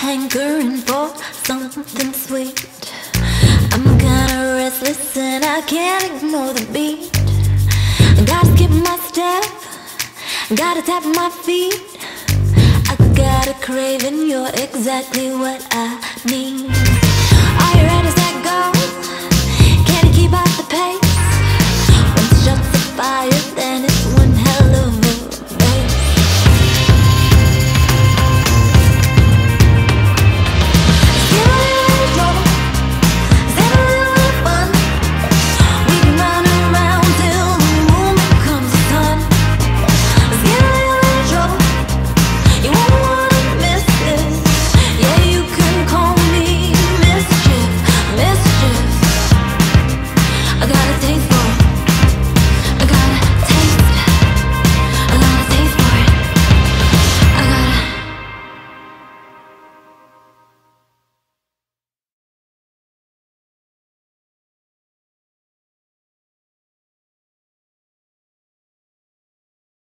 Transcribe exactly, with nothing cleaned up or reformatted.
hankering for something sweet. I'm kinda restless and I can't ignore the beat. Gotta skip my step, gotta tap my feet. I got a craving, you're exactly what I need. Are you ready?